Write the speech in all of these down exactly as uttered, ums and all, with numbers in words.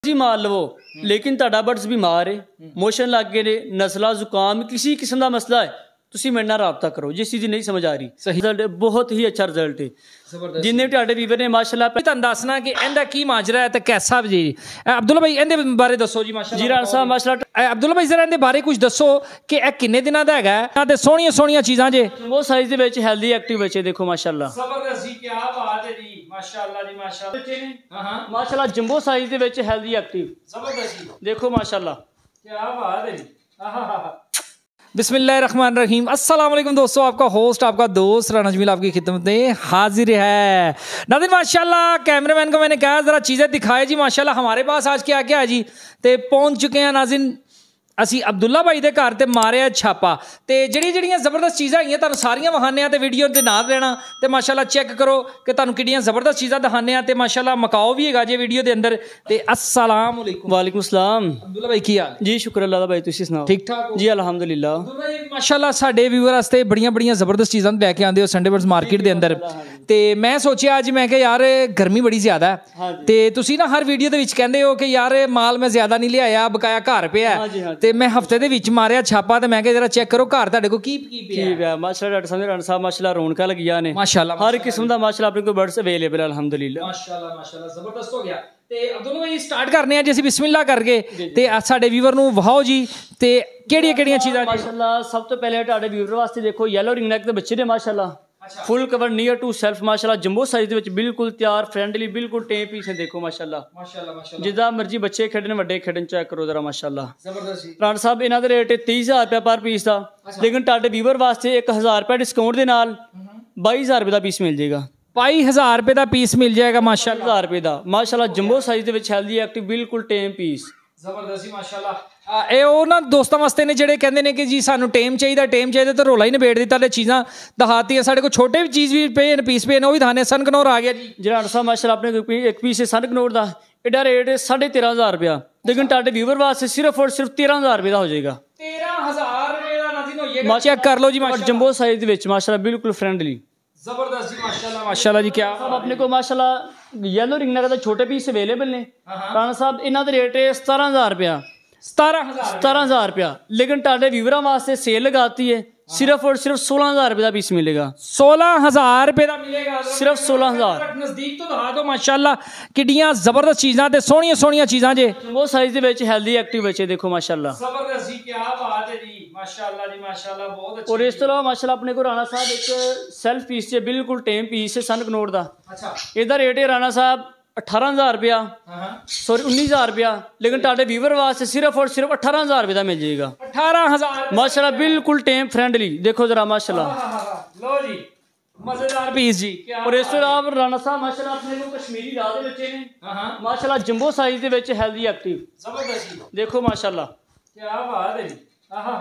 जी मार लवो लेकिन तुहाडा बर्ड्स बीमार है, मोशन लग गए ने, नज़ला जुकाम किसी किस्म का मसला है, तुसी मेरे नाल राबता करो। जिस चीज़ नहीं समझ आ रही सही रिजल्ट बहुत ही अच्छा रिजल्ट है। जिन्ने तुहाडे वीवर ने माशाल्लाह तुहानू दसना कि इहदा की माजरा है ते कैसा जी। अब्दुल्ला भाई इहदे बारे दसो जी। माशाल्लाह जी राणा साहब माशाल्लाह अब्दुल्ला भाई जरा इहदे बारे कुछ दसो कि यह किन्ने दिनां दा हैगा ते सोहणियां सोहणियां चीज़ां जे वो साइज दे विच हेल्दी एक्टिव बच्चे देखो माशाल्लाह जबरदस्त जी, क्या बात है जी, माशाल्लाह जी माशाल्लाह। हां माशाल्लाह जंबो साइज दे विच हेल्दी एक्टिव जबरदस्त जी देखो माशाल्लाह क्या बात है जी। आहा हा हा बिस्मिल्लाहिर्रहमानिर्रहीम। अस्सलाम वालेकुम दोस्तों, आपका होस्ट आपका दोस्त राना जमील आपकी खिदमत में हाजिर है। नाज़रीन माशाल्लाह कैमरामैन को मैंने कहा ज़रा चीज़ें दिखाए जी। माशाल्लाह हमारे पास आज क्या क्या है जी, तो पहुँच चुके हैं नाज़रीन असी अब्दुल्ला भाई दे घर ते मारिया छापा ते जड़ी जड़ियां जबरदस्त चीज़ां आईयां तुहानू सारियां विखाने ते वीडियो दे नाल रहना ते माशाल्लाह चेक करो कि तुहानू किहड़ियां जबरदस्त चीज़ां दिखाने ते माशाल्लाह मकाओ भी हैगा जे वीडियो दे अंदर। ते अस्सलाम वालेकुम। वालेकुम सलाम। अब्दुल्ला भाई की हाल जी? शुक्र अल्लाह दा भाई, तुसीं सुनाओ? ठीक ठाक जी अल्हम्दुलिल्लाह। भाई माशाल्लाह साडे व्यूअर वास्ते बड़ियां बड़ियां जबरदस्त चीज़ां लैके आंदे हो संडे बर्ड्स मार्केट दे अंदर। ते मैं सोचिया अज मैं कि यार गर्मी बड़ी ज़्यादा है ते तुसीं ना हर वीडियो दे विच कहंदे हो कि यार माल मैं ज़्यादा नहीं लियाया बकाया घर पिया ते मैं हफ्ते दे विच मारिया छापा ते मैं जरा चेक करो घर तुहाडे कोल की की पिया। माशाल्लाह डॉक्टर साहब राणा साहब माशाल्लाह रौनकां लगियां ने माशाल्लाह हर किस्म दा माशाल्लाह अपने कोल बर्ड्स अवेलेबल अल्हम्दुलिल्लाह माशाल्लाह माशाल्लाह जबरदस्त हो गया। ते अब्दुल्ला भाई स्टार्ट करने आ जी असीं बिस्मिल्लाह करके ते साडे व्यूअर नूं वहाओ जी ते केड़ियां केड़ियां चीज़ां माशाल्लाह। सब तो पहले तुहाडे व्यूअर वास्ते देखो येलो रिंग नेक दे बच्चे ने माशाल्लाह full cover near to self माशाल्लाह जंबो साइज दे विच बिल्कुल तैयार फ्रेंडली बिल्कुल टेम पीस है देखो माशाल्लाह माशाल्लाह माशाल्लाह। जिदा मर्जी बच्चे खेडन वड्डे खेडन चेक करो जरा माशाल्लाह जबरदस्त। राणा साहब इन्हां दे रेट तीस हज़ार रुपया पर पीस दा, लेकिन तुहाडे व्यूअर वास्ते एक हज़ार रुपया डिस्काउंट दे नाल बाई हज़ार रुपये दा पीस मिल जाएगा। बाई हज़ार रुपये का पीस मिल जाएगा माशाल्लाह। हज़ार रुपये का माशाल्लाह जंबो साइज दे विच हेल्दी एक्टिव बिल्कुल टेम पीस जबरदस्त माशाल्लाह। ਇਹ ਉਹ ਨਾ ਦੋਸਤਾਂ ਵਾਸਤੇ ਨੇ ਜਿਹੜੇ ਕਹਿੰਦੇ ਨੇ ਕਿ ਜੀ ਸਾਨੂੰ ਟੇਮ ਚਾਹੀਦਾ ਟੇਮ ਚਾਹੀਦਾ ਤੇ ਰੋਲਾ ਹੀ ਨਿਬੇੜ ਦਿੱਤਾ ਤੇ ਚੀਜ਼ਾਂ ਦਿਖਾਤੀਆਂ। ਸਾਡੇ ਕੋਲ ਛੋਟੇ ਵੀ ਚੀਜ਼ ਵੀ ਪਏ ਨੇ ਪੀਸ ਪਏ ਨੇ ਉਹ ਵੀ ਦਿਖਾਣੇ। ਸਨ ਕਨੌਰ ਆ ਗਿਆ ਜੀ ਜਿਹੜਾ ਸਾਹਿਬ ਮਾਸ਼ਾਅੱਲਾ ਆਪਣੇ ਇੱਕ ਪੀਸ ਸਨ ਕਨੌਰ ਦਾ ਇਹਦਾ ਰੇਟ ਸਾਢੇ ਤੇਰਾਂ ਹਜ਼ਾਰ ਰੁਪਇਆ, ਲੇਕਿਨ ਤੁਹਾਡੇ ਵੀਵਰ ਵਾਸਤੇ ਸਿਰਫ ਔਰ ਸਿਰਫ ਤੇਰਾਂ ਹਜ਼ਾਰ ਰੁਪਏ ਦਾ ਹੋ ਜਾਏਗਾ। ਤੇਰਾਂ ਹਜ਼ਾਰ ਰੁਪਏ ਦਾ ਨਾਜ਼ਰੀਨ ਹੋ ਜਾਏਗਾ। ਚੈੱਕ ਕਰ ਲਓ ਜੀ ਮਾਸ਼ਾਅੱਲਾ ਜੰਬੋ ਸਾਈਜ਼ ਦੇ ਵਿੱਚ ਮਾਸ਼ਾਅੱਲਾ ਬਿਲਕੁਲ फ्रेंडली जबरदस्त जी माशाल्लाह माशाल्लाह जी। क्या साहब अपने को माशाल्लाह येलो रिंग नेक दा छोटे पीस अवेलेबल ने राणा साहब इन्हां दे रेट है सतारह हज़ार रुपया सतारह हज़ार सतारह हज़ार रुपया, लेकिन तुहाडे व्यूअरां वास्ते सेल लगाती है सिर्फ और सिर्फ सोलह हज़ार रुपये का पीस मिलेगा। सोलह हज़ार रुपये का मिलेगा सिर्फ सोलह हज़ार। नज़दीक तो दिखा दो माशाल्लाह किड्डियां जबरदस्त चीज़ां ते सोहणियां सोहणियां चीज़ां जे वो साइज दे विच हेल्दी एक्टिव बच्चे देखो माशाल्लाह जबरदस्त जी। क्या बात है जी माशाल्लाह जी माशाल्लाह बहुत अच्छा। और इस तरह माशाल्लाह अपने को राणा साहब एक सेल्फ पीस है बिल्कुल टेम पीस है सन कनौर दा। अच्छा इहदा रेट है राणा साहब अठारह हज़ार रुपया सॉरी उन्नीस हज़ार रुपया, लेकिन तुहाडे व्यूअर वास्ते सिर्फ और सिर्फ अठारह हज़ार रुपये का मिल जाएगा। अठारह हज़ार माशाल्लाह बिल्कुल टेम फ्रेंडली देखो जरा माशाल्लाह लो जी मजेदार पीस जी। और इस तरह राणा साहब माशाल्लाह अपने को कश्मीरी राह दे बच्चे ने माशाल्लाह जंबो साइज दे विच हेल्दी एक्टिव जबरदस्त देखो माशाल्लाह क्या बात है जी। आहा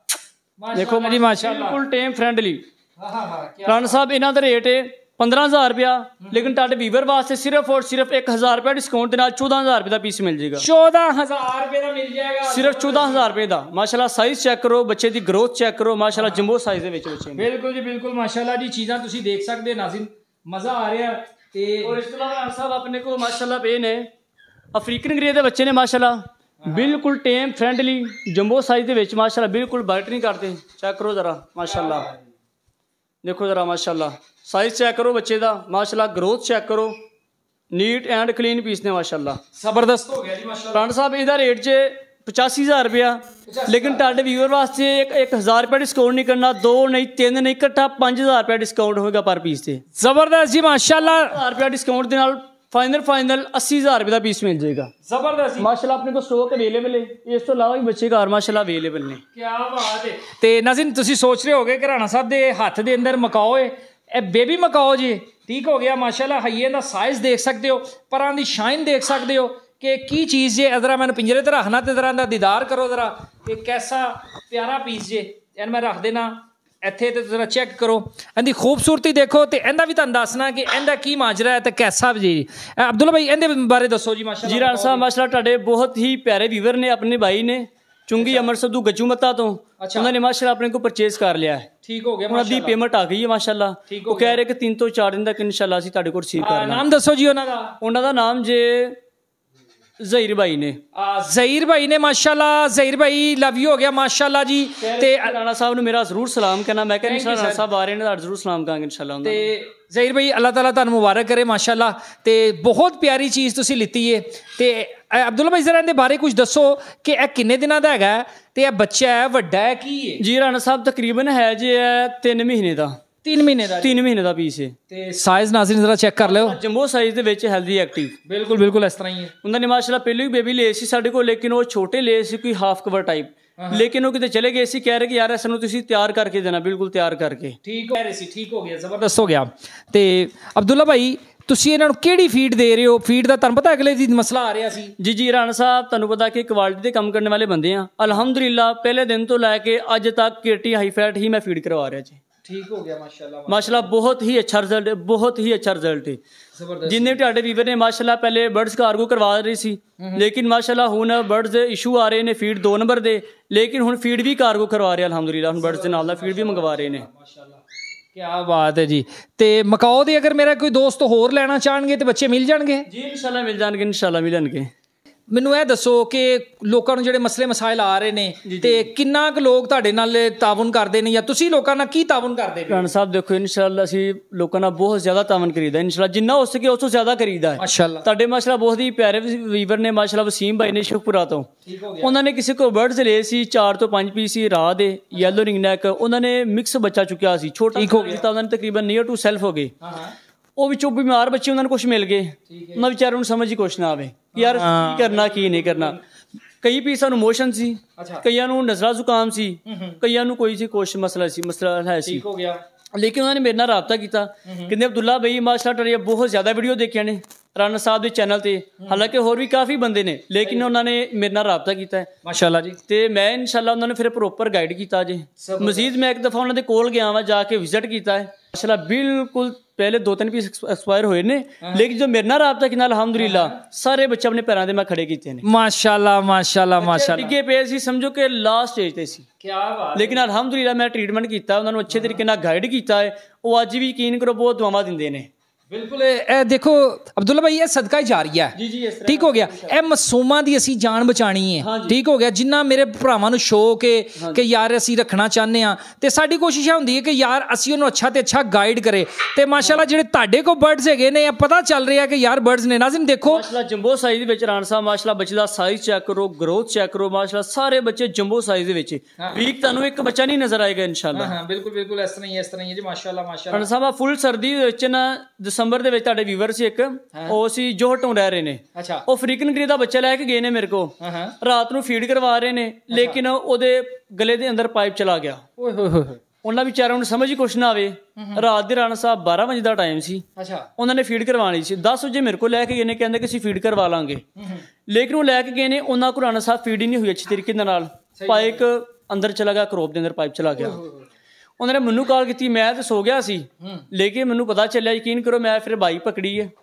हा देखो जी माशाल्लाह बिल्कुल टेम फ्रेंडली। राणा साहब इन्हां दा रेट है पंद्रह हज़ार रुपया, लेकिन तुहाडे व्यूअर वास्ते सिर्फ और सिर्फ एक हज़ार रुपया डिस्काउंट के नाल चौदह हज़ार रुपये का पीस मिल जाएगा। चौदह हज़ार रुपये का मिल जाएगा सिर्फ चौदह हज़ार रुपये का। माशाल्लाह साइज चेक करो बच्चे की ग्रोथ चेक करो माशाल्लाह जंबो साइज दे विच बच्चे बिल्कुल जी बिल्कुल माशाल्लाह जी चीज़ां तुसीं देख सकदे नाज़रीन मज़ा आ रहा ते। और इस तरह राणा साहब अपने को माशाल्लाह पे ने अफ्रीकन ग्रे दे बच्चे ने माशाल्लाह बिल्कुल टेम फ्रेंडली जंबो साइज दे विच माशाल्लाह बिल्कुल बाइट नहीं करते। चेक करो जरा माशाल्लाह देखो जरा माशाल्लाह साइज चेक करो बच्चे का माशाल्लाह ग्रोथ चेक करो नीट एंड क्लीन पीस ने माशाल्लाह जबरदस्त हो गया जी माशाल्लाह। राणा साहब इहदा रेट जे पचासी हज़ार रुपया, लेकिन तुहाडे व्यूअर वास्ते एक एक हज़ार रुपया डिस्काउंट नहीं करना, दो नहीं तीन नहीं इकट्ठा पाँच हज़ार रुपया डिस्काउंट होगा पर पीस से जबरदस्त जी माशाल्लाह। हज़ार रुपया डिस्काउंट के नाल फाइनल फाइनल अस्सी हज़ार रुपये का पीस मिल जाएगा जबरदस्त माशाल्लाह। अपने को स्टॉक अवेलेबल है, इस तो अलावा भी बच्चे घर माशाल्लाह अवेलेबल ने। क्या बात है। ते नाज़रीन तुसीं सोच रहे होगे कि राणा साहब दे हत्थ दे अंदर मकाओ है ए बेबी मकाओ जी ठीक हो गया माशाल्लाह। हाइये का साइज देख सकते हो, परां दी शाइन देख सकते हो कि की चीज़ जे जरा मैंने पिंजरे ते रखना ते जरा इहदा दीदार करो जरा कि कैसा प्यारा पीस जे यार मैं रख देना इत्थे ते जरा चेक करो इहदी खूबसूरती देखो ते इहदा भी तुहानू दसना कि इहदा की माजरा है ते कैसा जी। अब्दुल्ला भाई इहदे बारे दसो जी माशाल्लाह। जी राणा साहब माशाल्लाह तुहाडे बहुत ही प्यारे व्यूअर ने अपने भाई ने चुंगी अमर सदू गज्जू मत्ता तो उन्होंने माशाल्लाह अपने को परचेज कर लिया है। ठीक हो गया उन्होंने पेमेंट आ गई है माशाल्लाह। वो कह रहे कि तीन तो चार दिन तक इंशाल्लाह असीं तुहाडे कोल रिसीव कर लांगे। नाम दसो जी उन्हां दा। उन्हां दा नाम जे ਜ਼ਹੀਰ ਭਾਈ ਨੇ ਜ਼ਹੀਰ ਭਾਈ ਨੇ ਮਾਸ਼ਾਅੱਲਾ ਜ਼ਹੀਰ ਭਾਈ ਲਵ ਯੂ ਹੋ ਗਿਆ ਮਾਸ਼ਾਅੱਲਾ ਜੀ ਤੇ ਰਾਣਾ ਸਾਹਿਬ ਨੂੰ ਮੇਰਾ ਜ਼ਰੂਰ ਸਲਾਮ ਕਹਿਣਾ ਮੈਂ ਕਹਿੰਦਾ ਇਨਸ਼ਾਅੱਲਾ ਰਾਣਾ ਸਾਹਿਬ ਆ ਰਹੇ ਨੇ ਤਾਂ ਜ਼ਰੂਰ ਸਲਾਮ ਕਹਾਂਗੇ ਇਨਸ਼ਾਅੱਲਾ ਤੇ ਜ਼ਹੀਰ ਭਾਈ ਅੱਲਾਹ ਤਾਲਾ ਤੁਹਾਨੂੰ ਮੁਬਾਰਕ ਕਰੇ ਮਾਸ਼ਾਅੱਲਾ ਤੇ ਬਹੁਤ ਪਿਆਰੀ ਚੀਜ਼ ਤੁਸੀਂ ਲਿੱਤੀ ਹੈ ਤੇ ਅਬਦੁੱਲਾ ਭਾਈ ਜ਼ਰਾ ਇਹਦੇ ਬਾਰੇ ਕੁਝ ਦੱਸੋ ਕਿ ਇਹ ਕਿੰਨੇ ਦਿਨਾਂ ਦਾ ਹੈਗਾ ਤੇ ਇਹ ਬੱਚਾ ਹੈ ਵੱਡਾ ਹੈ ਕੀ ਹੈ ਜੀ ਰਾਣਾ ਸਾਹਿਬ ਤਕਰੀਬਨ ਹੈ ਜੇ ਤਿੰਨ ਮਹੀਨੇ ਦਾ तीन महीने का तीन महीने का पीस है ते साइज नाज़रीन जरा चेक कर लो जंबो साइज दे विच हेल्दी एक्टिव बिल्कुल बिल्कुल इस तरह ही है उन्होंने माशाल्लाह पहले भी बेबी ले सी साडे कोल लेकिन वो छोटे ले सी कोई हाफ कवर टाइप लेकिन वो किते चले गए सी कह रहे कि यार इस नूं तुसीं तैयार करके देना बिल्कुल तैयार करके ठीक हो रहे सी ठीक हो गया जबरदस्त हो गया ते अब्दुल्ला भाई ਤੁਸੀਂ ਇਹਨਾਂ ਨੂੰ ਕਿਹੜੀ ਫੀਡ ਦੇ ਰਹੇ ਹੋ ਫੀਡ ਦਾ ਤੁਹਾਨੂੰ ਪਤਾ ਅਗਲੇ ਦਿਨ ਮਸਲਾ ਆ ਰਿਹਾ ਸੀ ਜੀ ਜੀ ਰਾਣਾ ਸਾਹਿਬ ਤੁਹਾਨੂੰ ਪਤਾ ਕਿ ਕੁਆਲਿਟੀ ਦੇ ਕੰਮ ਕਰਨ ਵਾਲੇ ਬੰਦੇ ਆ ਅਲਹਮਦੁਲਿਲਾ ਪਹਿਲੇ ਦਿਨ ਤੋਂ ਲੈ ਕੇ ਅੱਜ ਤੱਕ ਕੇਟੀ ਹਾਈ ਫੈਟ ਹੀ ਮੈਂ ਫੀਡ ਕਰਵਾ ਰਿਹਾ ਜੀ ठीक हो गया माशाल्लाह माशाल्लाह बहुत ही अच्छा रिजल्ट है बहुत ही अच्छा रिजल्ट है जिन्ने भी ਤੁਹਾਡੇ ਵੀਵਰ ਨੇ ਮਾਸ਼ਾਅੱਲਾ ਪਹਿਲੇ ਬਰਡਸ ਕਾਰਗੋ ਕਰਵਾ ਰਹੀ ਸੀ ਲੇਕਿਨ ਮਾਸ਼ਾਅੱਲਾ ਹੁਣ ਬਰਡਸ ਦੇ ਇਸ਼ੂ ਆ ਰਹੇ ਨੇ ਫੀਡ ਦੋ ਨੰਬਰ ਦੇ ਲੇਕਿਨ ਹੁਣ ਫੀਡ ਵੀ ਕਾਰਗੋ ਕਰਵਾ ਰਹੇ ਅਲਹਮਦੁਲਿਲਾ ਹੁਣ ਬਰਡਸ ਦੇ ਨਾਲ ਦਾ ਫੀਡ ਵੀ ਮੰਗਵਾ ਰਹੇ ਨੇ ਮਾਸ਼ਾਅੱਲਾ ਕੀ ਬਾਤ ਹੈ ਜੀ ਤੇ ਮਕਾਓ ਦੇ ਅਗਰ ਮੇਰਾ ਕੋਈ ਦੋਸਤ ਹੋਰ ਲੈਣਾ ਚਾਹਣਗੇ ਤੇ ਬੱਚੇ ਮਿਲ ਜਾਣਗੇ ਜੀ ਇਨਸ਼ਾਅੱਲਾ ਮਿਲ ਜਾਣਗੇ ਇਨਸ਼ਾਅੱਲਾ ਮਿਲਣਗੇ ਮੈਨੂੰ ਇਹ ਦੱਸੋ ਕਿ ਲੋਕਾਂ ਨੂੰ ਜਿਹੜੇ ਮਸਲੇ ਮਸਾਇਲ ਆ ਰਹੇ ਨੇ ਤੇ ਕਿੰਨਾ ਕੁ ਲੋਕ ਤੁਹਾਡੇ ਨਾਲ ਤਾਵਨ ਕਰਦੇ ਨੇ ਜਾਂ ਤੁਸੀਂ ਲੋਕਾਂ ਨਾਲ ਕੀ ਤਾਵਨ ਕਰਦੇ ਹੋ ਰਾਣਾ ਸਾਹਿਬ ਦੇਖੋ ਇਨਸ਼ਾਅੱਲਾ ਅਸੀਂ ਲੋਕਾਂ ਨਾਲ ਬਹੁਤ ਜ਼ਿਆਦਾ ਤਾਵਨ ਕਰੀਦਾ ਇਨਸ਼ਾਅੱਲਾ ਜਿੰਨਾ ਹੋ ਸਕੇ ਉਸ ਤੋਂ ਜ਼ਿਆਦਾ ਕਰੀਦਾ ਹੈ ਮਾਸ਼ਾਅੱਲਾ ਤੁਹਾਡੇ ਮਾਸ਼ਾਅੱਲਾ ਬਹੁਤ ਹੀ ਪਿਆਰੇ ਵੀਵਰ ਨੇ ਮਾਸ਼ਾਅੱਲਾ ਵਸੀਮ ਭਾਈ ਨੇ ਸ਼ੁਕਪੁਰਾ ਤੋਂ ਉਹਨਾਂ ਨੇ ਕਿਸੇ ਕੋ ਬਰਡਸ ਲਏ ਸੀ ਚਾਰ ਤੋਂ ਪੰਜ ਪੀਸ ਸੀ ਰਾਹ ਦੇ ਯੈਲੋ ਰਿੰਗ ਨੈਕ ਉਹਨਾਂ ਨੇ ਮਿਕਸ ਬੱਚਾ ਚੁੱਕਿਆ ਸੀ ਛੋਟਾ ਹੋ ਗਿਆ ਤਾਂ ਉਹਨਾਂ ਨੇ ਤਕਰੀਬਨ ਨੀਅਰ ਟੂ ਸੈਲਫ ਹੋ ਗਏ ਉਹ ਵਿੱਚੋਂ ਬਿਮਾਰ ਬੱਚੇ ਉਹਨਾਂ ਨੂੰ ਕੁਝ ਮਿਲ ਗਏ ਉਹਨਾਂ ਵਿਚਾਰਿਆਂ ਨੂੰ ਸਮਝ ਹੀ ਕੁਛ ਨਾ ਆਵੇ ਯਾਰ ਕੀ ਕਰਨਾ ਕੀ ਨਹੀਂ ਕਰਨਾ ਕਈ ਪੀਸਾਂ ਨੂੰ ਮੋਸ਼ਨ ਸੀ ਕਈਆਂ ਨੂੰ ਨਜ਼ਲਾ ਜ਼ੁਕਾਮ ਸੀ ਕਈਆਂ ਨੂੰ ਕੋਈ ਸੀ ਕੁਛ ਮਸਲਾ ਸੀ ਮਸਲਾ ਹੈ ਸੀ ਠੀਕ ਹੋ ਗਿਆ ਲੇਕਿਨ ਉਹਨਾਂ ਨੇ ਮੇਰੇ ਨਾਲ ਰਾਬਤਾ ਕੀਤਾ ਕਹਿੰਦੇ ਅਬਦੁੱਲਾ ਭਾਈ ਮਾਸ਼ਾਅੱਲਾ ਟਰੀਆ ਬਹੁਤ ਜ਼ਿਆਦਾ ਵੀਡੀਓ ਦੇਖੀਆਂ ਨੇ ਰਾਣਾ ਸਾਹਿਬ ਦੇ ਚੈਨਲ ਤੇ ਹਾਲਾਂਕਿ ਹੋਰ ਵੀ ਕਾਫੀ ਬੰਦੇ ਨੇ ਲੇਕਿਨ ਉਹਨਾਂ ਨੇ ਮੇਰੇ ਨਾਲ ਰਾਬਤਾ ਕੀਤਾ ਹੈ ਮਾਸ਼ਾਅੱਲਾ ਜੀ ਤੇ ਮੈਂ ਇਨਸ਼ਾਅੱਲਾ ਉਹਨਾਂ ਨੂੰ ਫਿਰ ਪ੍ਰੋਪਰ ਗਾਈਡ ਕੀਤਾ ਜੀ ਮਜ਼ੀਦ ਮੈਂ ਇੱਕ ਦਫਾ ਉਹਨਾਂ ਦੇ ਕੋਲ ਗਿਆ ਵਾ ਜਾ ਕੇ ਵਿਜ਼ਿਟ ਕੀਤਾ ਹੈ ਮਾਸ਼ਾਅੱਲਾ ਬਿਲਕੁਲ पहले दो तीन पीस एक्सपायर हुए ने लेकिन जो मेरे ना राबता किया अल्हम्दुलिल्लाह सारे बच्चे अपने पैरों ते मैं खड़े कीते ने माशाल्लाह माशाल्लाह माशाल्लाह डिगे पे सी समझो कि लास्ट स्टेज ते सी क्या बात लेकिन अल्हम्दुलिल्लाह मैं ट्रीटमेंट कीता उन्होंने अच्छे तरीके नाल गाइड कीता है वो अज भी यकीन करो बहुत दुआवां दिंदे ने बिल्कुल ए देखो अब्दुल्ला भाई ये सदका जारिया है जी जी इस तरह ठीक हो गया ए मासूमां दी असी जान बचानी है ठीक हो गया जिन्ना मेरे भरावां नूं शौक है कि यार असी रखना चाहते हैं ते साडी कोशिश हुंदी है कि यार असी उन्होंने अच्छा ते अच्छा गाइड करे ते माशाल्लाह जिहड़े तुहाडे को बर्ड्स हैगे ने पता चल रहा है कि यार बर्ड्स ने नाज़रीन देखो माशाल्लाह जंबो साइज दे विच राणा साहब माशाल्लाह बच्चे दा साइज चेक करो ग्रोथ चेक करो माशाल्लाह सारे बच्चे जंबो साइज दे विच वीक तुहानू एक बच्चा नहीं नजर आएगा इंशाल्लाह हां बिल्कुल बिल्कुल इस तरह ही इस तरह ही जी माशाल्लाह माशाल्लाह राणा साहब फुल सर्दी दे विच ना दसंबर दे विच तुहाडे ਵੀਵਰ ਸੀ ਇੱਕ ਉਹ ਸੀ ਜੋਹਟੋਂ ਰਹਿ ਰਹੇ ਨੇ ਅੱਛਾ ਉਹ ਅਫਰੀਕਨ ਗ੍ਰੇ ਦਾ ਬੱਚਾ ਲੈ ਕੇ ਗਏ ਨੇ ਮੇਰੇ ਕੋ ਰਾਤ ਨੂੰ ਫੀਡ ਕਰਵਾ ਰਹੇ ਨੇ ਲੇਕਿਨ ਉਹਦੇ ਗਲੇ ਦੇ ਅੰਦਰ ਪਾਈਪ ਚਲਾ ਗਿਆ ਓਏ ਹੋਏ ਹੋਏ ਉਹਨਾਂ ਵਿਚਾਰਿਆਂ ਨੂੰ ਸਮਝ ਹੀ ਕੁਛ ਨਾ ਆਵੇ ਰਾਤ ਦੇ ਰਾਣਾ ਸਾਹਿਬ ਬਾਰਾਂ ਵਜੇ ਦਾ ਟਾਈਮ ਸੀ ਅੱਛਾ ਉਹਨਾਂ ਨੇ ਫੀਡ ਕਰਵਾਣੀ ਸੀ ਦਸ ਵਜੇ ਮੇਰੇ ਕੋਲ ਲੈ ਕੇ ਗਏ ਨੇ ਕਹਿੰਦੇ ਕਿ ਅਸੀਂ ਫੀਡ ਕਰਵਾ ਲਾਂਗੇ ਲੇਕਿਨ ਉਹ ਲੈ ਕੇ ਗਏ ਨੇ ਉਹਨਾਂ ਕੋਲ ਰਾਣਾ ਸਾਹਿਬ ਫੀਡ ਹੀ ਨਹੀਂ ਹੋਈ ਅੱਛੀ ਤਰੀਕੇ ਨਾਲ ਪਾਈਪ ਅੰਦਰ ਚਲਾ ਗਿਆ ਕਰੋਪ ਦੇ ਅੰਦਰ ਪਾਈਪ ਚਲਾ ਗਿਆ ਉਹਨਾਂ ਨੇ ਮੈਨੂੰ ਕਾਲ ਕੀਤੀ ਮੈਂ ਤਾਂ ਸੋ ਗਿਆ ਸੀ ਲੇਕਿਨ ਮੈਨੂੰ ਪਤਾ ਚੱਲਿਆ ਯਕੀਨ ਕਰੋ ਮੈਂ ਫਿਰ ਬਾਈ ਪਕੜੀ ਹੈ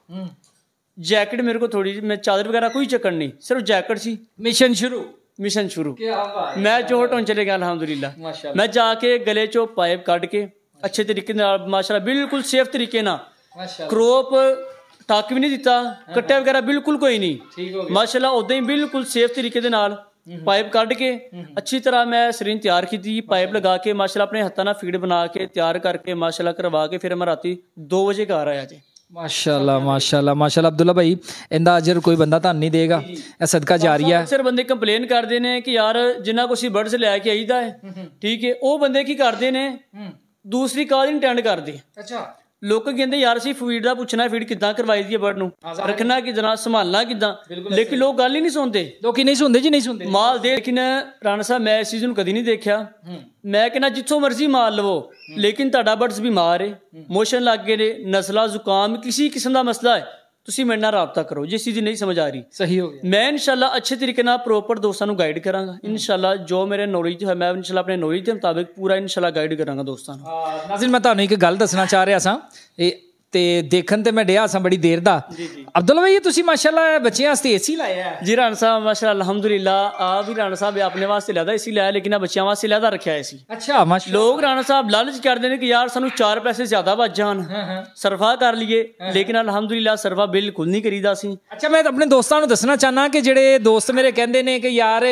ਜੈਕਟ ਮੇਰੇ ਕੋਲ ਥੋੜੀ ਮੈਂ ਚਾਦਰ ਵਗੈਰਾ ਕੋਈ ਚੱਕਣ ਨਹੀਂ ਸਿਰਫ ਜੈਕਟ ਸੀ ਮਿਸ਼ਨ ਸ਼ੁਰੂ मिशन शुरू मैं जोहटों चले गया अल्हम्दुलिल्लाह मैं जाके गले चो पाइप कट के अच्छे तरीके माशाल्लाह बिल्कुल सेफ तरीके ना क्रोप टक भी नहीं दिता कट्टे वगैरह बिल्कुल कोई नहीं माशाल्लाह उदा ही बिल्कुल सेफ तरीके दे नाल पाइप कट के अच्छी तरह मैं सरिंज तैयार की थी पाइप लगा के माशाल्लाह अपने हत्थों नाल फीड बना के तैयार करके माशाल्लाह करवा के फिर मैं राती दो बजे घर आया जी माशाल्लाह माशाल्लाह माशाल्लाह अब्दुल्ला भाई इंदा अजर कोई बंदा तां नहीं देगा ये सदका जारिया है अक्सर बंदे कंप्लेन करते हैं कि यार जिन्ना को असीं बर्ड्स लैके आईदा है ठीक है वो बंदे की करते हैं दूसरी कॉल नहीं अटेंड करते अच्छा लोग कहते यार असीं फीड का पुछना फीड किदां करवाई दी है बर्ड नूं रखना किदां संभालना किदां लेकिन लोग गल ही नहीं सुनते लोग नहीं सुनते जी नहीं सुनते माल दे लेकिन राणा साहब मैं इस चीज़ नूं कदी नहीं देखा मैं कहना जिथों मर्जी माल लवो लेकिन तुहाडा बर्ड्स बीमार है मोशन लग गए ने नज़ला जुकाम किसी किस्म का मसला है तुसीं मेरे नाल राबता करो जिस चीज़ नहीं समझ आ रही सही हो गया मैं इंशाल्लाह अच्छे तरीके नाल प्रॉपर दोस्तों नूं गाइड करांगा इंशाल्लाह जो मेरे नॉलेज है मैं इंशाल्लाह अपने नॉलेज के मुताबिक पूरा इंशाल्लाह गाइड करांगा दोस्तों नूं नाज़रीन मैं तुहानूं एक गल दसना चाह रहा सां ਤੇ ਦੇਖਣ ਤੇ ਮੈਂ ਡਿਆ ਸਾਂ ਬੜੀ ਦੇਰ ਦਾ। ਅਬਦੁੱਲਾ ਭਾਈ ਤੁਸੀਂ ਮਾਸ਼ਾਅੱਲਾ ਬੱਚਿਆਂ ਵਾਸਤੇ ਏਸੀ ਲਾਇਆ ਹੈ ਜੀ ਰਾਣਾ ਸਾਹਿਬ ਮਾਸ਼ਾਅੱਲਾ ਅਲਹਮਦੁਲਿਲਾ। ਆ ਵੀ ਰਾਣਾ ਸਾਹਿਬ ਆਪਣੇ ਵਾਸਤੇ ਲਿਆਦਾ ਏਸੀ ਲਾਇਆ, ਲੇਕਿਨ ਆ ਬੱਚਿਆਂ ਵਾਸਤੇ ਲਿਆਦਾ ਰੱਖਿਆ ਏਸੀ। ਅੱਛਾ ਮਾਸ਼ਾਅੱਲਾ। ਲੋਕ ਰਾਣਾ ਸਾਹਿਬ ਲਾਲਚ ਕਰਦੇ ਨੇ ਕਿ ਯਾਰ ਸਾਨੂੰ ਚਾਰ ਪੈਸੇ ਜ਼ਿਆਦਾ ਬਚ ਜਾਣ, ਸਰਫਾ ਕਰ ਲਈਏ, ਲੇਕਿਨ ਅਲਹਮਦੁਲਿਲਾ ਸਰਫਾ ਬਿਲਕੁਲ ਨਹੀਂ ਕਰੀਦਾ ਸੀ। ਅੱਛਾ ਮੈਂ ਆਪਣੇ ਦੋਸਤਾਂ ਨੂੰ ਦੱਸਣਾ ਚਾਹੁੰਦਾ ਕਿ ਜਿਹੜੇ ਦੋਸਤ ਮੇਰੇ ਕਹਿੰਦੇ ਨੇ ਕਿ ਯਾਰ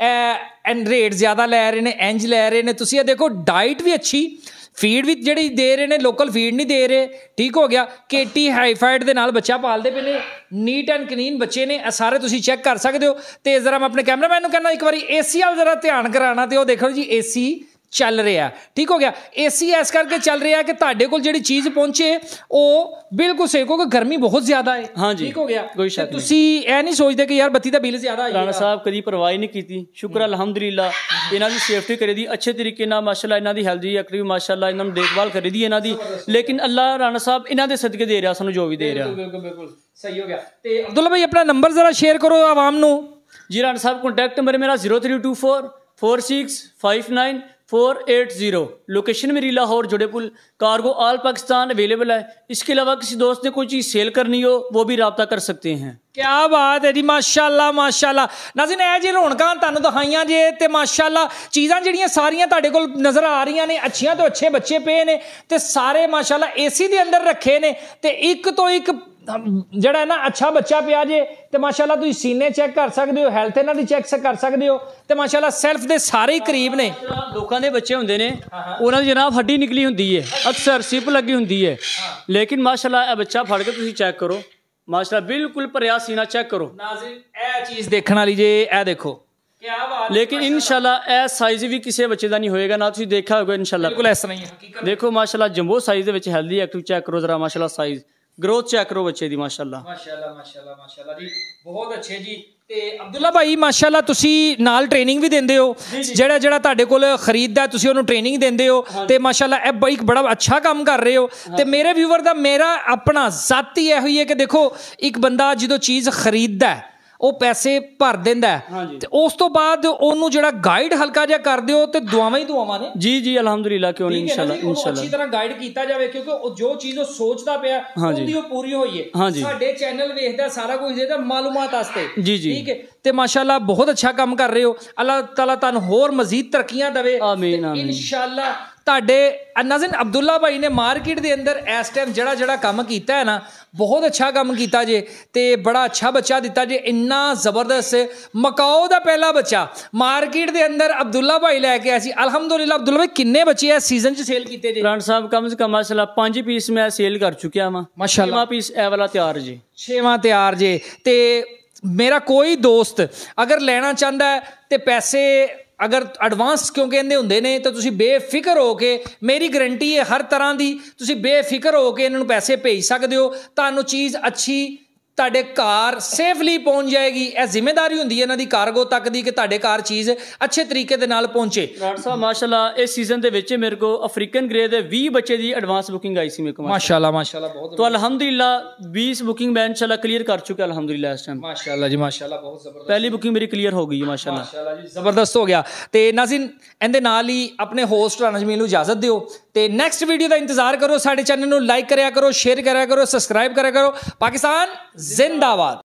ਇਹ ਰੇਟ ਜ਼ਿਆਦਾ ਲੈ ਰਹੇ ਨੇ, ਇੰਜ ਲੈ ਰਹੇ ਨੇ, ਤੁਸੀਂ ਇਹ ਦੇਖੋ ਡਾਈਟ ਵੀ ਅੱਛੀ, ਫੀਡ ਵੀ ਜਿਹੜੀ ਦੇ ਰਹੇ ਨੇ ਲੋਕਲ ਫੀਡ ਨਹੀਂ ਦੇ ਰਹੇ, ਠੀਕ ਹੋ ਗਿਆ। ਕੇਟੀ ਹਾਈਫਾਈਡ ਦੇ ਨਾਲ ਬੱਚਾ ਪਾਲਦੇ ਪਏ ਨੇ, ਨੀਟ ਐਂਡ ਕਲੀਨ ਬੱਚੇ ਨੇ, ਇਹ ਸਾਰੇ ਤੁਸੀਂ ਚੈੱਕ ਕਰ ਸਕਦੇ ਹੋ। ਤੇ ਜ਼ਰਾ ਮੈਂ ਆਪਣੇ ਕੈਮਰਾਮੈਨ ਨੂੰ ਕਹਿੰਦਾ ਇੱਕ ਵਾਰੀ ਏਸੀ ਵੱਲ ਜ਼ਰਾ ਧਿਆਨ ਕਰਾਉਣਾ, ਤੇ ਉਹ ਦੇਖੋ ਜੀ ਏਸੀ ਚੱਲ ਰਿਹਾ, ਠੀਕ ਹੋ ਗਿਆ। ਏਸੀ ਇਸ ਕਰਕੇ ਚੱਲ ਰਿਹਾ ਕਿ ਤੁਹਾਡੇ ਕੋਲ ਜਿਹੜੀ ਚੀਜ਼ ਪਹੁੰਚੇ ਉਹ ਬਿਲਕੁਲ ਸਹੀ, ਕਿਉਂਕਿ ਗਰਮੀ ਬਹੁਤ ਜ਼ਿਆਦਾ ਹੈ, ਠੀਕ ਹੋ ਗਿਆ। ਕੋਈ ਸ਼ੱਕ ਨਹੀਂ, ਤੁਸੀਂ ਇਹ ਨਹੀਂ ਸੋਚਦੇ ਕਿ ਯਾਰ ਬੱਤੀ ਦਾ ਬਿੱਲ ਜ਼ਿਆਦਾ ਆਏਗਾ। ਰਾਣਾ ਸਾਹਿਬ ਕਦੀ ਪਰਵਾਹ ਨਹੀਂ ਕੀਤੀ, ਸ਼ੁਕਰ ਅਲਹਮਦੁਲਿਲਾ। ਇਹਨਾਂ ਦੀ ਸੇਫਟੀ ਕਰੀ ਦੀ ਅੱਛੇ ਤਰੀਕੇ ਨਾਲ, ਮਾਸ਼ਾਅੱਲਾ ਇਹਨਾਂ ਦੀ ਹੈਲਦੀ ਐਕਟਿਵ ਮਾਸ਼ਾਅੱਲਾ ਇਹਨਾਂ ਨੂੰ ਦੇਖਭਾਲ ਕਰੀ ਦੀ ਇਹਨਾਂ ਦੀ, ਲੇਕਿਨ ਅੱਲਾਹ ਰਾਣਾ ਸਾਹਿਬ ਇਹਨਾਂ ਦੇ ਸਦਕੇ ਦੇ ਰਿਹਾ ਸਾਨੂੰ ਜੋ ਵੀ ਦੇ ਰਿਹਾ। ਬਿਲਕੁਲ ਬਿਲਕੁਲ ਸਹੀ ਹੋ ਗਿਆ। ਤੇ ਅਬਦੁੱਲਾ ਭਾਈ ਆਪਣਾ ਨੰਬਰ ਜ਼ਰਾ ਸ਼ੇਅਰ ਕਰੋ ਆਵਾਮ ਨੂੰ। ਜੀ ਰਾਣਾ ਸਾਹਿਬ कॉन्टैक्ट नंबर मेरा zero three two four four six five nine four eight zero. Location मेरी Lahore Jorepul. Cargo all Pakistan available है। इसके अलावा किसी दोस्त ने कोई चीज़ सेल करनी हो वो भी रब्ता कर सकते हैं। क्या बात है जी, माशाअल्लाह माशाअल्लाह। नाज़रीन ਇਹ जे रौनਕਾਂ ਤੁਹਾਨੂੰ ਦਿਖਾਈਆਂ ਜੇ ਤੇ ਮਾਸ਼ਾਅੱਲਾ ਚੀਜ਼ਾਂ ਜਿਹੜੀਆਂ ਸਾਰੀਆਂ ਤੁਹਾਡੇ ਕੋਲ ਨਜ਼ਰ ਆ ਰਹੀਆਂ ਨੇ, ਅੱਛੀਆਂ ਤੋਂ ਅੱਛੇ ਬੱਚੇ ਪਏ ਨੇ ਤੇ ਸਾਰੇ ਮਾਸ਼ਾਅੱਲਾ ਏਸੀ ਦੇ ਅੰਦਰ ਰੱਖੇ ਨੇ ਤੇ ਇੱਕ ਤੋਂ ਇੱਕ ਜਿਹੜਾ ਨਾ ਅੱਛਾ ਬੱਚਾ ਪਿਆ ਜੇ ਤੇ ਮਾਸ਼ਾਅੱਲਾ ਤੁਸੀਂ ਸੀਨੇ ਚੈੱਕ ਕਰ ਸਕਦੇ ਹੋ, ਹੈਲਥ ਇਹਨਾਂ ਦੀ ਚੈੱਕ ਕਰ ਸਕਦੇ ਹੋ ਤੇ ਮਾਸ਼ਾਅੱਲਾ ਸੈਲਫ ਦੇ ਸਾਰੇ ਹੀ ਕਰੀਬ ਨੇ। ਲੋਕਾਂ ਦੇ ਬੱਚੇ ਹੁੰਦੇ ਨੇ ਉਹਨਾਂ ਦੀ ਜਨਾਬ ਹੱਡੀ ਨਿਕਲੀ ਹੁੰਦੀ ਹੈ, ਅਕਸਰ ਸਿਪ ਲੱਗੀ ਹੁੰਦੀ ਹੈ, ਲੇਕਿਨ ਮਾਸ਼ਾਅੱਲਾ ਇਹ ਬੱਚਾ ਫੜ ਕੇ ਤੁਸੀਂ ਚੈੱਕ ਕਰੋ, ਮਾਸ਼ਾਅੱਲਾ ਬਿਲਕੁਲ ਭਰਿਆ ਸੀਨਾ ਚੈੱਕ ਕਰੋ। ਨਾਜ਼ਰੀਨ ਇਹ ਚੀਜ਼ ਦੇਖਣ ਵਾਲੀ ਜੇ, ਇਹ ਦੇਖੋ क्या बात। लेकिन इंशाल्लाह ਇਹ ਸਾਈਜ਼ ਵੀ ਕਿਸੇ ਬੱਚੇ ਦਾ ਨਹੀਂ ਹੋਏਗਾ, ਨਾ ਤੁਸੀਂ ਦੇਖਿਆ ਹੋਗਾ इंशाल्लाह ਬਿਲਕੁਲ ਇਸ ਤਰ੍ਹਾਂ ਹੀ ਹੈ। ਦੇਖੋ ਮਾਸ਼ਾਅੱਲਾ ਜੰਬੋ ਸਾਈਜ਼ ਦੇ ਵਿੱਚ ਹੈਲਦੀ ਐਕਟਿਵ ਚੈੱਕ ਕਰੋ ਜਰਾ, ਮਾਸ਼ਾਅੱਲਾ ਸਾਈਜ਼ ग्रोथ चेक करो बच्चे दी माशाअल्लाह माशाअल्लाह माशाअल्लाह माशाअल्लाह जी, बहुत अच्छे जी। ਤੇ ਅਬਦੁੱਲਾ ਭਾਈ ਮਾਸ਼ਾਅੱਲਾ ਤੁਸੀਂ ਨਾਲ ਟ੍ਰੇਨਿੰਗ ਵੀ ਦਿੰਦੇ ਹੋ, ਜਿਹੜਾ ਜਿਹੜਾ ਤੁਹਾਡੇ ਕੋਲ ਖਰੀਦਦਾ ਤੁਸੀਂ ਉਹਨੂੰ ਟ੍ਰੇਨਿੰਗ ਦਿੰਦੇ ਹੋ ਤੇ ਮਾਸ਼ਾਅੱਲਾ ਇਹ ਬਈ ਇੱਕ ਬੜਾ ਅੱਛਾ ਕੰਮ ਕਰ ਰਹੇ ਹੋ। ਤੇ ਮੇਰੇ ਵਿਊਵਰ ਦਾ ਮੇਰਾ ਆਪਣਾ ਜ਼ਾਤੀ ਇਹੋ ਹੀ ਹੈ ਕਿ ਦੇਖੋ ਇੱਕ ਬੰਦਾ ਜਦੋਂ ਚੀਜ਼ ਖਰੀਦਦਾ ਉਹ ਪੈਸੇ ਭਰ ਦਿੰਦਾ ਤੇ ਉਸ ਤੋਂ ਬਾਅਦ ਉਹਨੂੰ ਜਿਹੜਾ ਗਾਈਡ ਹਲਕਾ ਜਿਹਾ ਕਰਦੇ ਹੋ ਤੇ ਦੁਆਵਾਂ ਹੀ ਦੁਆਵਾਂ ਨੇ। ਜੀ ਜੀ ਅਲਹਮਦੁਲਿਲਾ, ਕਿਉਂ ਨਹੀਂ, ਇਨਸ਼ਾਅੱਲਾ ਇਨਸ਼ਾਅੱਲਾ ਅੱਛੀ ਤਰ੍ਹਾਂ ਗਾਈਡ ਕੀਤਾ ਜਾਵੇ ਕਿਉਂਕਿ ਉਹ ਜੋ ਚੀਜ਼ ਉਹ ਸੋਚਦਾ ਪਿਆ ਉਹਦੀ ਉਹ ਪੂਰੀ ਹੋਈ ਹੈ। ਸਾਡੇ ਚੈਨਲ ਵੇਖਦਾ ਸਾਰਾ ਕੁਝ ਦੇਖਦਾ ਮਾਲੂਮਾਤ ਵਾਸਤੇ, ਠੀਕ ਹੈ। ਤੇ ਮਾਸ਼ਾਅੱਲਾ ਬਹੁਤ ਅੱਛਾ ਕੰਮ ਕਰ ਰਹੇ ਹੋ, ਅੱਲਾਹ ਤਾਲਾ ਤੁਹਾਨੂੰ ਹੋਰ ਮਜ਼ੀਦ ਤਰੱਕੀਆਂ ਦੇਵੇ ਆਮੀਨ ਆਮੀਨ ਇਨਸ਼ਾਅੱਲਾ। ਤੁਹਾਡੇ ਨਾਜ਼ਰੀਨ ਅਬਦੁੱਲਾ ਭਾਈ ਨੇ ਮਾਰਕੀਟ ਦੇ ਅੰਦਰ ਇਸ ਟਾਈਮ ਜਿਹੜਾ ਜਿਹੜਾ ਕੰਮ ਕੀਤਾ ਹੈ ਨਾ ਬਹੁਤ ਅੱਛਾ ਕੰਮ ਕੀਤਾ ਜੇ ਤੇ ਬੜਾ ਅੱਛਾ ਬੱਚਾ ਦਿੱਤਾ ਜੇ, ਇੰਨਾ ਜ਼ਬਰਦਸਤ। ਮਕਾਓ ਦਾ ਪਹਿਲਾ ਬੱਚਾ ਮਾਰਕੀਟ ਦੇ ਅੰਦਰ ਅਬਦੁੱਲਾ ਭਾਈ ਲੈ ਕੇ ਆਇਆ ਸੀ ਅਲਹਮਦੁਲਿਲਾ। ਅਬਦੁੱਲਾ ਭਾਈ ਕਿੰਨੇ ਬੱਚੇ ਇਸ ਸੀਜ਼ਨ 'ਚ ਸੇਲ ਕੀਤੇ ਜੇ? ਰਾਣਾ ਸਾਹਿਬ ਕਮ ਸੇ ਕਮ ਮਾਸ਼ਾਅੱਲਾ ਪੰਜ ਪੀਸ ਮੈਂ ਸੇਲ ਕਰ ਚੁੱਕਿਆ ਵਾਂ, ਮਾਸ਼ਾਅੱਲਾ ਪੀਸ ਇਹ ਵਾਲਾ ਤਿਆਰ ਜੇ, ਛੇਵਾਂ ਤਿਆਰ ਜੇ। ਤੇ ਮੇਰਾ ਕੋਈ ਦੋਸਤ ਅਗਰ ਲੈਣਾ ਚਾਹੁੰਦਾ ਹੈ ਤੇ ਪੈਸੇ ਅਗਰ ਐਡਵਾਂਸ ਕਿਉਂ ਕਹਿੰਦੇ ਹੁੰਦੇ ਨੇ ਤਾਂ ਤੁਸੀਂ ਬੇਫਿਕਰ ਹੋ ਕੇ, ਮੇਰੀ ਗਰੰਟੀ ਹੈ ਹਰ ਤਰ੍ਹਾਂ ਦੀ, ਤੁਸੀਂ ਬੇਫਿਕਰ ਹੋ ਕੇ ਇਹਨਾਂ ਨੂੰ ਪੈਸੇ ਭੇਜ ਸਕਦੇ ਹੋ, ਤੁਹਾਨੂੰ ਚੀਜ਼ ਅੱਛੀ ਤੁਹਾਡੇ ਘਰ ਸੇਫਲੀ ਪਹੁੰਚ ਜਾਏਗੀ। ਇਹ ਜ਼ਿੰਮੇਵਾਰੀ ਹੁੰਦੀ ਹੈ ਇਹਨਾਂ ਦੀ ਕਾਰਗੋ ਤੱਕ ਦੀ ਕਿ ਤੁਹਾਡੇ ਘਰ ਚੀਜ਼ ਅੱਛੇ ਤਰੀਕੇ ਦੇ ਨਾਲ ਪਹੁੰਚੇ। ਰਾਣਾ ਸਾਹਿਬ ਮਾਸ਼ਾਅੱਲਾ ਇਸ ਸੀਜ਼ਨ ਦੇ ਵਿੱਚ ਮੇਰੇ ਕੋ ਅਫਰੀਕਨ ਗ੍ਰੇ ਦੇ ਵੀਹ ਬੱਚੇ ਦੀ ਐਡਵਾਂਸ ਬੁਕਿੰਗ ਆਈ ਸੀ ਮੇਰੇ ਕੋ ਮਾਸ਼ਾਅੱਲਾ ਮਾਸ਼ਾਅੱਲਾ ਬਹੁਤ। तो अल्हम्दुलिल्लाह बीस बुकिंग मैं इंशाल्लाह क्लियर कर चुका अल्हम्दुलिल्लाह इस टाइम माशाअल्लाह जी माशाअल्लाह बहुत जबरदस्त। पहली बुकिंग मेरी क्लियर हो गई है माशाअल्लाह माशाअल्लाह जी ਜ਼ਬਰਦਸਤ ਹੋ ਗਿਆ। ਤੇ ਨਾਜ਼ਰੀਨ ਇਹਦੇ ਨਾਲ ਹੀ ਆਪਣੇ ਹੋਸਟ ਰਾਣਾ ਜਮੀਲ ਨੂੰ ਇਜਾਜ਼ਤ ਦਿਓ ਤੇ ਨੈਕਸਟ ਵੀਡੀਓ ਦਾ ਇੰਤਜ਼ਾਰ ਕਰੋ। ਸਾਡੇ ਚੈਨਲ ਨੂੰ ਲਾਈਕ ਕਰਿਆ ਕਰੋ, ਸ਼ੇਅਰ ਕਰਿਆ ਕਰੋ, ਸਬਸਕ੍ਰਾਈਬ ਕਰਿਆ ਕਰੋ। ਪਾਕਿਸਤਾਨ ਜ਼ਿੰਦਾਬਾਦ।